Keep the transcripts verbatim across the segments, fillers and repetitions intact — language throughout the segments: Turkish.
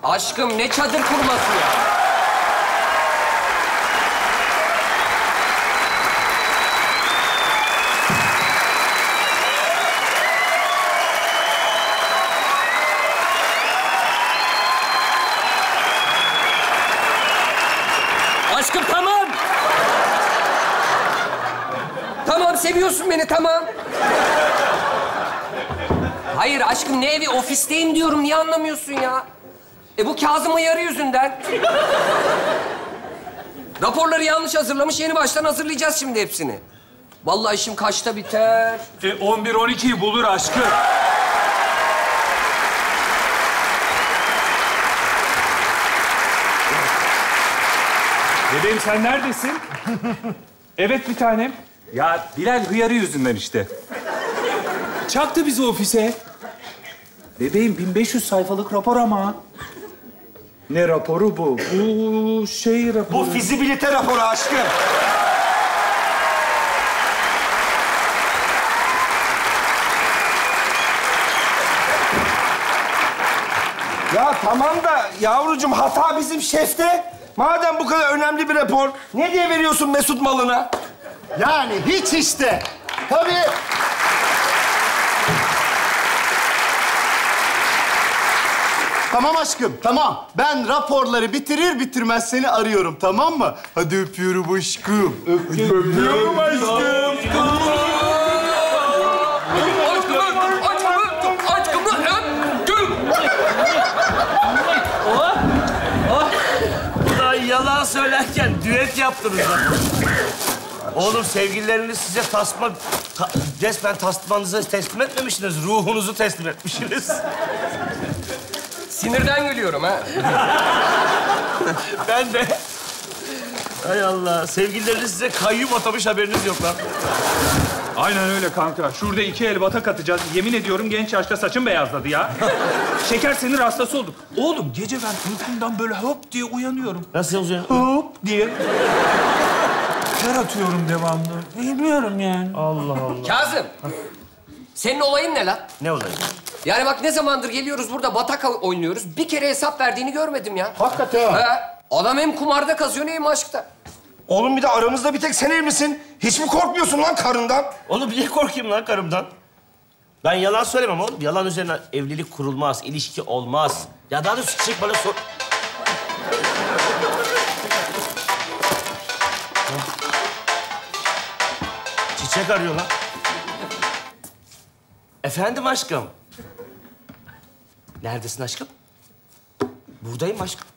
Aşkım ne çadır kurması ya? Aşkım tamam. Tamam seviyorsun beni tamam. Hayır aşkım ne evi ofisteyim diyorum niye anlamıyorsun ya? E bu Kazım Ayarı yüzünden. Raporları yanlış hazırlamış yeni baştan hazırlayacağız şimdi hepsini. Vallahi işim kaçta biter? E, on bir on ikiyi bulur aşkım. Bebeğim sen neredesin? Evet bir tanem. Ya Bilal hıyarı yüzünden işte. Çaktı bizi ofise. Bebeğim bin beş yüz sayfalık rapor ama. Ne raporu bu? Bu şey raporu. Bu fizibilite raporu aşkım. Ya tamam da yavrucuğum hata bizim şefte. Madem bu kadar önemli bir rapor, ne diye veriyorsun Mesut malına? Yani hiç işte. Tabii. Tamam aşkım, tamam. Ben raporları bitirir bitirmez seni arıyorum, tamam mı? Hadi öpüyorum aşkım. Öpüyorum aşkım. Yalan söylerken düet yaptınız lan. Oğlum sevgilileriniz size tasma... Ta, resmen tasmanızı teslim etmemişsiniz. Ruhunuzu teslim etmişsiniz. Sinirden gülüyorum ha. Ben de. Hay Allah. Sevgilileriniz size kayyum atamış haberiniz yok lan. Aynen öyle kanka. Şurada iki el batak atacağız. Yemin ediyorum genç yaşta saçım beyazladı ya. Şeker sinir hastası olduk. Oğlum gece ben uykumdan böyle hop diye uyanıyorum. Nasıl yazıyor? Hop diye. Ter atıyorum devamlı. Bilmiyorum yani. Allah Allah. Kazım. Senin olayın ne lan? Ne olayı? Yani bak ne zamandır geliyoruz burada batak oynuyoruz. Bir kere hesap verdiğini görmedim ya. Hakikaten. He. Adam hem kumarda kazıyor hem aşkta. Oğlum bir de aramızda bir tek sen evlisin. Hiç mi korkmuyorsun lan karından? Oğlum niye korkayım lan karımdan? Ben yalan söylemem oğlum. Yalan üzerine evlilik kurulmaz, ilişki olmaz. Ya daha doğrusu çık bana sor... Çiçek arıyor lan. Efendim aşkım. Neredesin aşkım? Buradayım aşkım.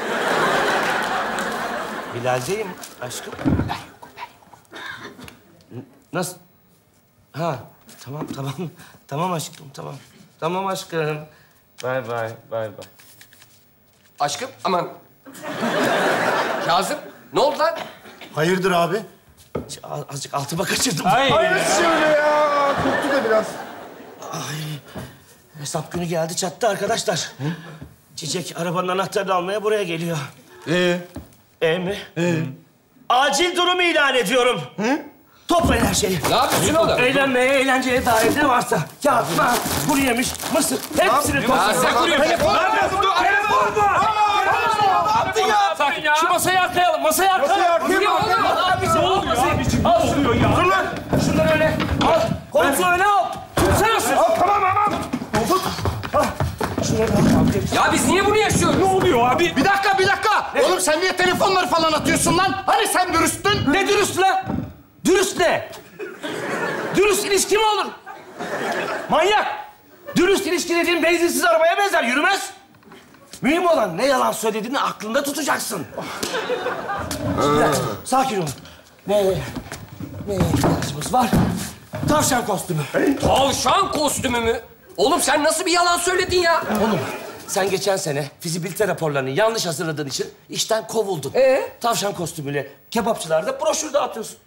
Bilal'deyim aşkım. Ben yokum, ben yokum. Nasıl? Ha, tamam, tamam. Tamam aşkım, tamam. Tamam aşkım. Bay bay, bay bay. Aşkım aman. Kazım ne oldu lan? Hayırdır abi? Azıcık altıma kaçırdım. Ay. Hayır şöyle ya. Korktu da biraz. Ay, hesap günü geldi çattı arkadaşlar. Hı? Çiçek arabanın anahtarını almaya buraya geliyor. Ee? E mi? Ee? Acil durum ilan ediyorum. Hı? Toplayın her şeyi. Ne yapıyorsun oğlum? Eğlenmeye, eğlenceye dair ne varsa. Kağıt, mat, kuru yemiş, mısır. Hepsini Ya toplayın. sen kuruyorsun. Telefon mu? Telefon mu? Ne yaptın ya? Sakin ya. Şu masayı arkayalım, masayı arkayalım. Masayı arkayalım. Masayı arkayalım. Abisi, al masayı. Al oluyor ya. Dur lan. Şunları öyle. Al. Koltuğu öne al. Tutsana şunu. Al tamam tamam. Tut. Al. Şunları al. Ya biz niye bunu yaşıyoruz? Ne oluyor abi? Bir dakika, bir dakika. Oğlum sen niye telefonları falan atıyorsun lan? Hani sen dürüsttün? Ne dürüst lan? Dürüst ne? Dürüst ilişki mi olur? Manyak! Dürüst ilişki dediğin benzinsiz arabaya benzer, yürümez. Mühim olan ne yalan söylediğini aklında tutacaksın. Biraz sakin ol. Ne, neye ihtiyacımız var? Tavşan kostümü. Tavşan kostümü mü? Oğlum sen nasıl bir yalan söyledin ya? Oğlum, sen geçen sene fizibilite raporlarını yanlış hazırladığın için işten kovuldun. Ee? Tavşan kostümüyle kebapçılarda broşür dağıtıyorsun.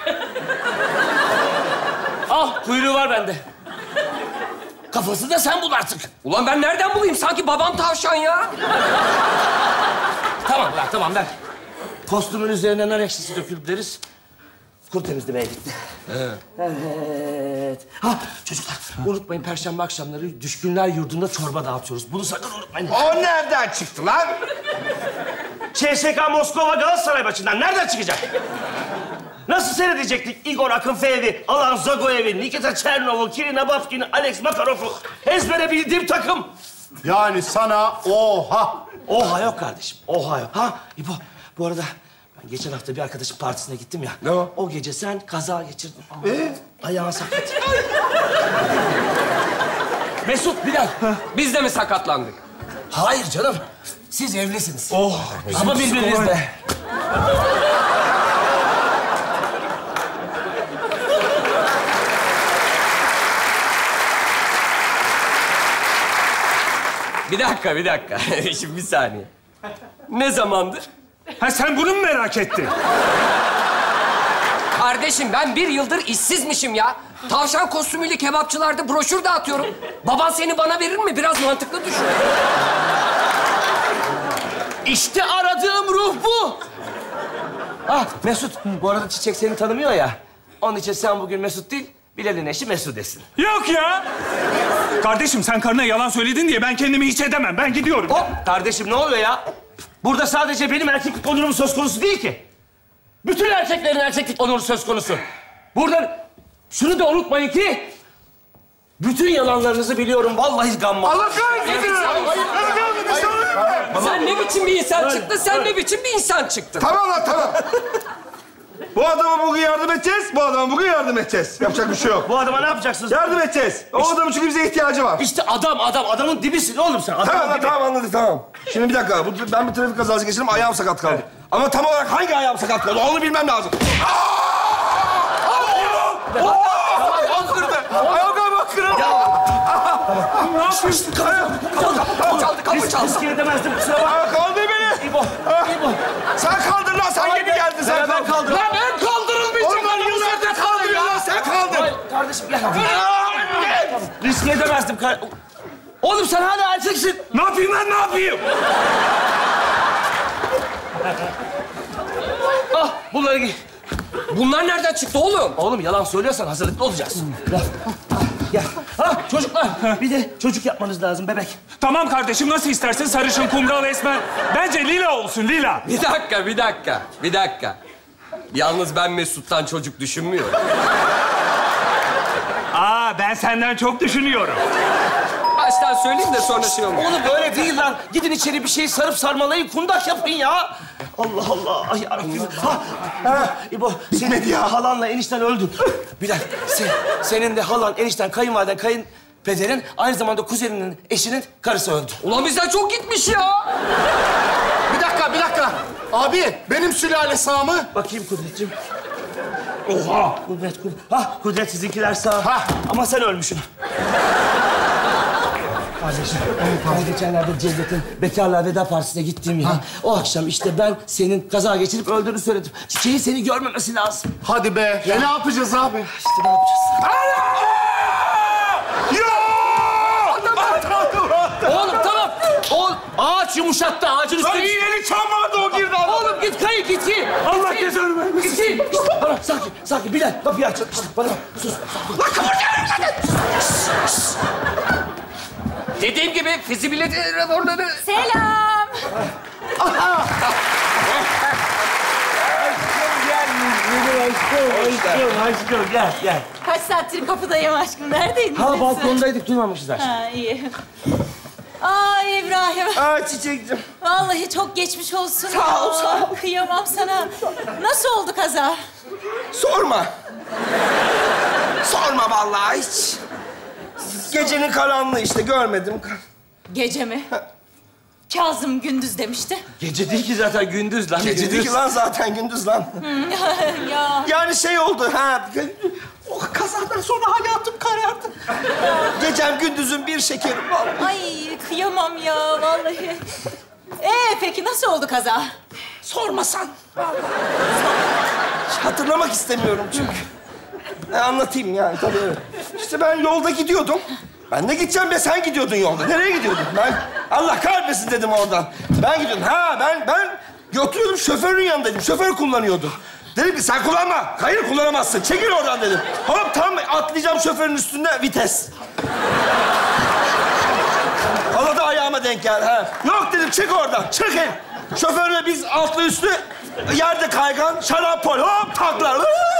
Al, kuyruğu var bende. Kafası da sen bul artık. Ulan ben nereden bulayım? Sanki babam tavşan ya. Tamam lan, tamam ver. Kostümün üzerine nar ekşisi dökülüp deriz. Kuru temizlemeye gitti. Evet. Ha çocuklar unutmayın Perşembe akşamları Düşkünler Yurdu'nda çorba dağıtıyoruz. Bunu sakın unutmayın. O nereden çıktı lan? C S K Moskova Galatasaray maçından nereden çıkacak? Nasıl seyredecektik Igor Akınfeev'i, Alan Zagoyev'i, Nikita Chernov'u, Kirina Babkin'i, Alex Makarov'u ezbere bildiğim takım. Yani sana oha. Oha yok kardeşim, oha yok. Ha İbo, bu arada ben geçen hafta bir arkadaşın partisine gittim ya. Ne o? O gece sen kaza geçirdin. Ee? Ayağın sakat. Mesut, Bilal. Biz de mi sakatlandık? Hayır canım, siz evlisiniz. Oh. Ama birbirinizle. Bir dakika, bir dakika. Şimdi bir saniye. Ne zamandır? Ha sen bunu mu merak ettin? Kardeşim ben bir yıldır işsizmişim ya. Tavşan kostümüyle kebapçılarda broşür dağıtıyorum. Baban seni bana verir mi? Biraz mantıklı düşün. İşte aradığım ruh bu. Ah Mesut, bu arada Çiçek seni tanımıyor ya. Onun için sen bugün Mesut değil, Bilal'in eşi Mesude'sin. Yok ya. Kardeşim sen karına yalan söyledin diye ben kendimi hiç edemem. Ben gidiyorum. Hop! Kardeşim ne oluyor ya? Burada sadece benim erkeklik onurum söz konusu değil ki. Bütün erkeklerin erkeklik onuru söz konusu. Burada şunu da unutmayın ki... bütün yalanlarınızı biliyorum. Vallahi gamma. Allah kahretsin! Sen ne biçim bir insan çıktın? Sen ne biçim bir insan çıktın? Tamam lan tamam. Bu adama bugün yardım edeceğiz. Bu adama bugün yardım edeceğiz. Yapacak bir şey yok. Bu adama ne yapacaksınız? Yardım edeceğiz. O adamın çünkü bize ihtiyacı var. İşte adam, adam. Adamın dibisin oğlum sen. Adamın Tamam lan dibi. tamam anladık tamam. Şimdi bir dakika. Bu, ben bir trafik kazası geçirdim. Ayağım sakat kaldı. Evet. Ama tam olarak hangi ayağım sakat kaldı? Onu bilmem lazım. Ayağım kırdı. Ayağım galiba kırıldı. Ne yapıyorsun? Kapı çaldı, kapı çaldı. Riske edemezdim kusura bakma. Aa, kaldır beni. İbo, İbo. Sen kaldır lan. Sen yeni geldin. Sen Ben kaldır. Lan ben kaldırılmayacağım. Oğlum ben yıllardır kaldırıyor lan. Sen kaldır. Ay, kardeşim gel. Riske edemezdim. Kar... Oğlum sen hala erkeksin. Ne yapayım lan ne yapayım? Ah bunları giy. Bunlar nereden çıktı oğlum? Oğlum yalan söylüyorsan hazırlıklı olacaksın. Gel. Gel. Ha çocuklar bir de çocuk yapmanız lazım bebek. Tamam kardeşim nasıl istersin? Sarışın, kumral, esmer. Bence lila olsun lila. Bir dakika, bir dakika, bir dakika. Yalnız ben Mesut'tan çocuk düşünmüyorum. Aa ben senden çok düşünüyorum. Baştan söyleyeyim de sonra şey olmuyor. Oğlum böyle değil lan. Gidin içeri bir şey sarıp sarmalayın, kundak yapın ya. Allah Allah. Ay yarabbim. Ha, ha, İbo, senin ya. halanla enişten öldü. Bilal, sen, senin de halan, enişten, kayınvaliden, kayınpederin... aynı zamanda kuzeninin, eşinin karısı öldü. Ulan bizden çok gitmiş ya. Bir dakika, bir dakika. Abi, benim sülale sağ mı? Bakayım Kudretciğim. Oha! Kudret, Kudret. Ha, Kudret sizinkiler sağ. Ha, ama sen ölmüşsün. Kardeşim, ben geçenlerde Cevdet'in bekarlar veda partisine gittiğim ya. O akşam işte ben senin kaza geçirip öldüğünü söyledim. Çiçeğin seni görmemesi lazım. Hadi be. Ya ne yapacağız abi? İşte ne yapacağız? Oğlum tamam. Oğlum ağaç yumuşattı. Ağacın üstüne... Lan iğneli çalmadı o girdi adam. Oğlum git kayı git ki. Allah cezanı vermesin. Git ki. İşte bana sakin sakin Bilal kapıyı aç. İşte bana bak. Sus. Lan kıvırcıyorum zaten. Dediğim gibi fizibilite raporları... Selam. Aşkım, aşkım gel gel. Kaç saattir kapıdayım aşkım. Neredeydin? Ha sen? balkondaydık duymamışlar. Ha iyi. Ay İbrahim. Aa çiçekciğim. Vallahi çok geçmiş olsun. Sağ ol, sağ ol. Aa, kıyamam sana. Nasıl oldu kaza? Sorma. Sorma vallahi hiç. Gecenin karanlığı işte görmedim. Gece mi? Kazım gündüz demişti. Gece değil ki zaten gündüz lan. Gece değil ki lan zaten gündüz lan. Ya. Yani şey oldu ha. O kazadan sonra hayatım karardı. Gecem gündüzüm bir şekerim var. Ay kıyamam ya vallahi. Ee peki nasıl oldu kaza? Sormasan. Hatırlamak istemiyorum çünkü. Ne anlatayım yani tabii. Evet. İşte ben yolda gidiyordum. Ben de gideceğim be sen gidiyordun yolda. Nereye gidiyordun? Ben Allah kahretmesin dedim oradan. Ben gidiyordum. Ha ben ben götürüyordum şoförün yanındaydım. Şoför kullanıyordu. Dedim ki sen kullanma. Hayır kullanamazsın. Çekil oradan dedim. Hop tam atlayacağım şoförün üstünde vites. Havada ayağıma denk geldi. Ha. Yok dedim çık oradan. Çıkın. Şoförle biz altlı üstü yerde kaygan şarapol. Hop taklar.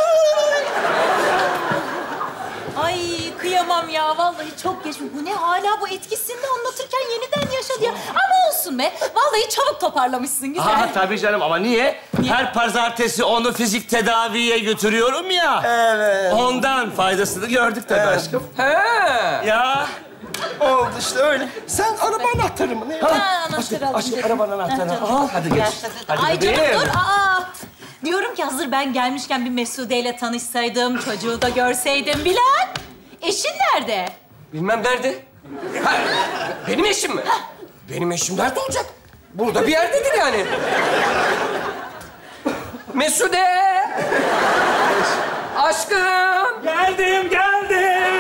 Ay kıyamam ya. Vallahi çok geçmiş. Bu ne hala bu etkisini de anlatırken yeniden yaşadı ya. Ama olsun be. Vallahi çabuk toparlamışsın. Güzel. Aha tabii canım ama niye? Niye? Her pazartesi onu fizik tedaviye götürüyorum ya. Evet. Ondan faydasını gördük tabii Evet. aşkım. He. Ya. Oldu işte öyle. Sen araba anahtarı mı ne? Ha, anahtarı aldım. aşkım, dedim. arabanın anahtarını Ha, canım. al, hadi geç. Gel, Hadi Ay canım bebeğim. dur. Aa. Diyorum ki hazır ben gelmişken bir Mesude ile tanışsaydım, çocuğu da görseydim. Bilal, eşin nerede? Bilmem nerede. Ha, benim eşim mi? Benim eşim nerede olacak? Burada bir yerdedir yani. Mesude! Aşkım! Geldim, geldim.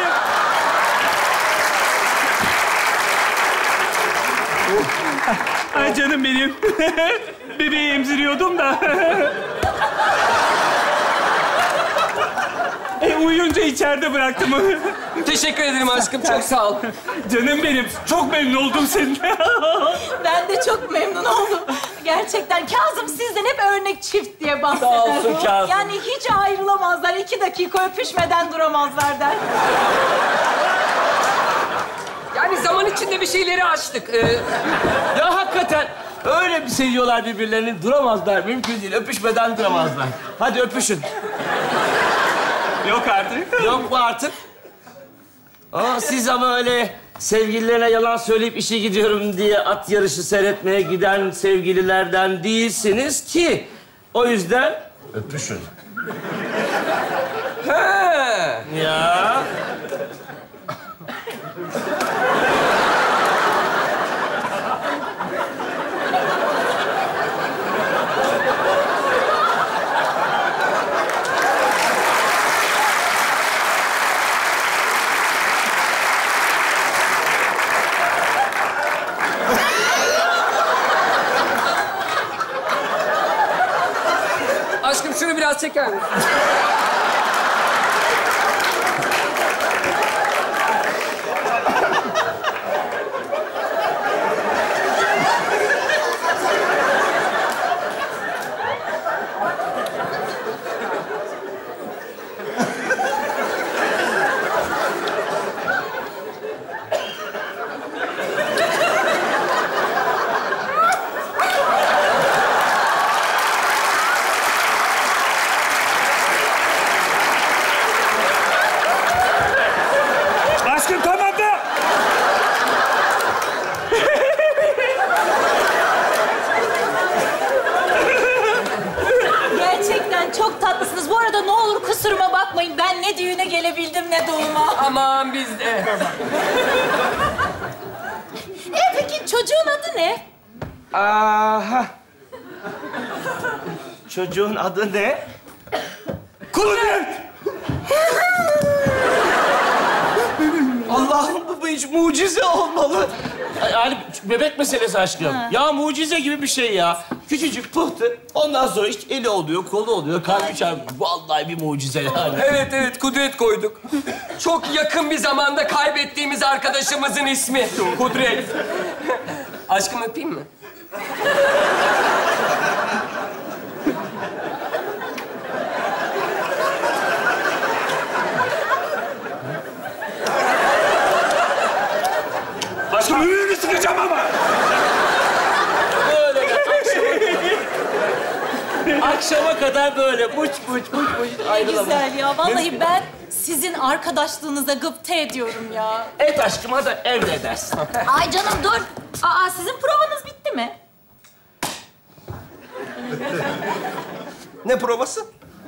Ay canım benim. Bebeği emziriyordum da. e, uyuyunca içeride bıraktım. Teşekkür ederim aşkım, çok sağ ol. Canım benim, çok memnun oldum seninle. Ben de çok memnun oldum. Gerçekten Kazım sizden hep örnek çift diye bahseder. Sağ olsun Kazım. Yani hiç ayrılamazlar, iki dakika öpüşmeden duramazlar der. Yani zaman içinde bir şeyleri açtık. Ee, Ya hakikaten öyle bir seviyorlar birbirlerini duramazlar. Mümkün değil. Öpüşmeden duramazlar. Hadi öpüşün. Yok artık. Yok mu artık? Aa, siz ama öyle sevgililerine yalan söyleyip işe gidiyorum diye at yarışı seyretmeye giden sevgililerden değilsiniz ki. O yüzden öpüşün. he. Ya. Aşkım şunu biraz çeker misin? Aşkım tamam da. Gerçekten çok tatlısınız. Bu arada ne olur kusuruma bakmayın. Ben ne düğüne gelebildim ne doğuma. Aman biz de. E peki çocuğun adı ne? Aha. Çocuğun adı ne? Kudret! Allah'ım bu hiç mucize olmalı. Yani bebek meselesi aşkım. Ha. Ya mucize gibi bir şey ya. Küçücük pıhtı. Ondan sonra işte eli oluyor, kolu oluyor, kalbi çarpıyor. Vallahi bir mucize yani. Evet evet Kudret koyduk. Çok yakın bir zamanda kaybettiğimiz arkadaşımızın ismi Kudret. Aşkım öpeyim mi? Aşkım ümrünü sıkacağım ama. Böyle de akşama, akşama kadar böyle muç muç muç muç Ne ayrılamaz. güzel ya. Vallahi ben sizin arkadaşlığınıza gıpta ediyorum ya. Et aşkıma da emredersin. Ay canım dur. Aa sizin provanız bitti mi? Ne provası?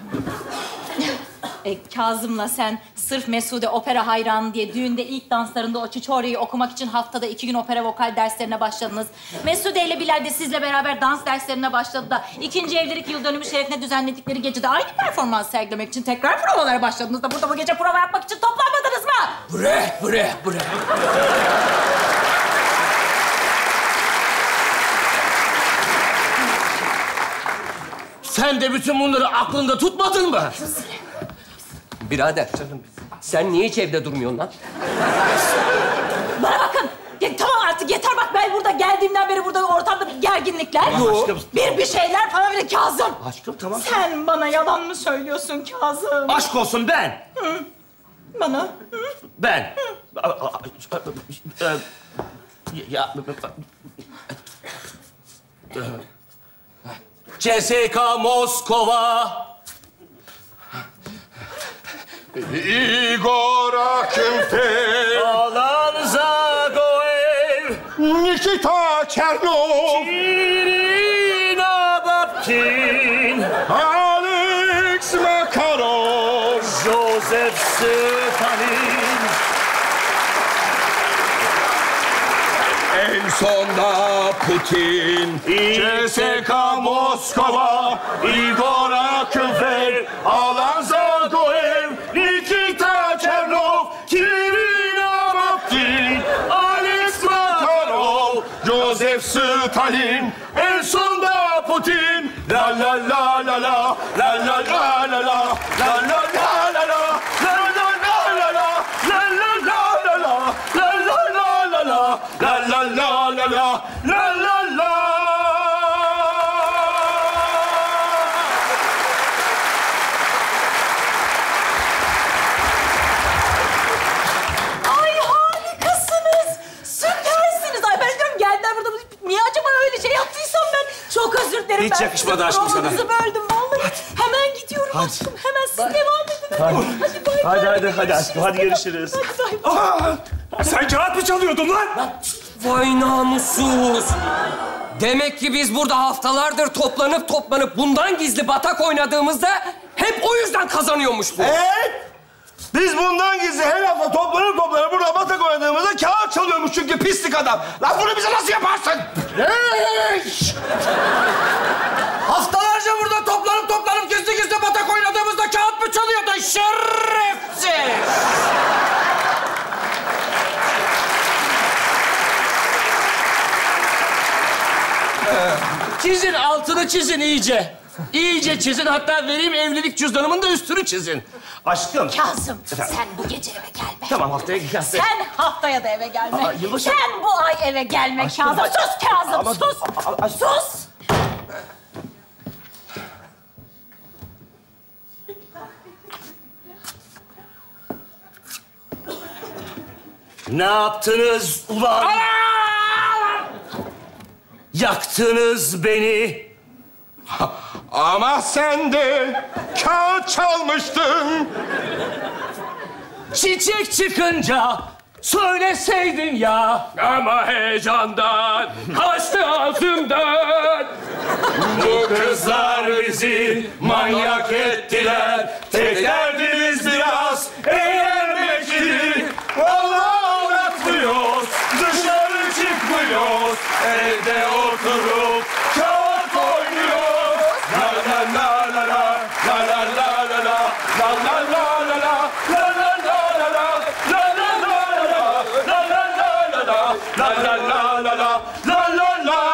E, Kazım'la sen sırf Mesude opera hayranı diye düğünde ilk danslarında o Çiçorya'yı okumak için haftada iki gün opera vokal derslerine başladınız. Mesude ile Bilal de sizle beraber dans derslerine başladı da ikinci evlilik yıl dönümü şerefine düzenledikleri gecede aynı performans sergilemek için tekrar provalara başladınız da burada bu gece prova yapmak için toplanmadınız mı? Bre, bre, bre. sen de bütün bunları aklında tutmadın mı? Birader, sen niye hiç evde durmuyorsun lan? Bana bakın. Ya, tamam artık yeter bak ben burada geldiğimden beri burada ortamda bir gerginlikler. Aşkım. Bir bir şeyler falan bile Kazım. Aşkım tamam. Sen bana yalan mı söylüyorsun Kazım? Aşk olsun ben. Hı. Bana. Hı. Ben. A- a- a- e, Ya... C S K Moskova. Igor Akimfeev, Alan Zagoev. Nikita Chernov, Irina Babkin. Alex Makarov, Joseph Stalin. en sonda Putin, C S K Moskova, Igor Akimfeev, Alan Zagoev, Nikita Chernov, Kirina Babkin, Alex Makarov, Joseph Stalin, en sonda Putin, la la la la la, la la la la la, la la la la la, la la la la la, la la la la la, la la la la la, la la la la la, la la la. Ay harikasınız. Süpersiniz. Ay ben diyorum geldiler burada. Niye acaba öyle şey yaptıysam ben? Çok özür dilerim. Hiç ben yakışmadı sizin aşkım sana. provanızı böldüm vallahi. Hemen gidiyorum Hadi. aşkım. Hemen siz devam edin. Hadi. Hadi bay Hadi bay. hadi hadi aşkım hadi görüşürüz. Hadi bay bay. Sen kağıt mı çalıyordun lan? Vay namussuz! Demek ki biz burada haftalardır toplanıp toplanıp bundan gizli batak oynadığımızda hep o yüzden kazanıyormuş bu. Evet. Biz bundan gizli her hafta toplanıp toplanıp burada batak oynadığımızda kağıt çalıyormuş çünkü pislik adam. Lan bunu bize nasıl yaparsın? Eş! Haftalarca burada toplanıp toplanıp gizli gizli batak oynadığımızda kağıt mı çalıyordun şerefsiz? Çizin altını çizin iyice. İyice çizin hatta vereyim evlilik cüzdanımın da üstünü çizin. Aşkım. Kazım sen bu gece eve gelme. Tamam haftaya gel. Sen haftaya da eve gelme. Aa, yılbaşı- Sen bu ay eve gelme Aşkım, Kazım. bak- Sus Kazım Ama- sus. A- a- aşkım. Sus. Ne yaptınız ulan? Yaktınız beni. Ama sen de kağıt çalmıştın. Çiçek çıkınca söyleseydin ya. Ama heyecandan kaçtı ağzımdan. Bu kızlar bizi manyak ettiler. Tek derdimiz biraz eğlenmekti. Vallahi anlatmıyoruz, dışarı çıkmıyoruz. Evde oturup kağıt oynuyoruz. La la la la la, la la la la la, la la la la la, la la la la la, la la la la la, la la la la la, la la la la la, la la la.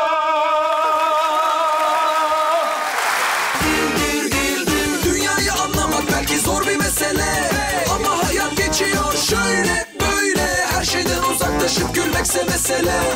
Dünyayı anlamak belki zor bir mesele, ama hayat geçiyor şöyle böyle. Her şeyden uzaklaşıp gülmekse mesele.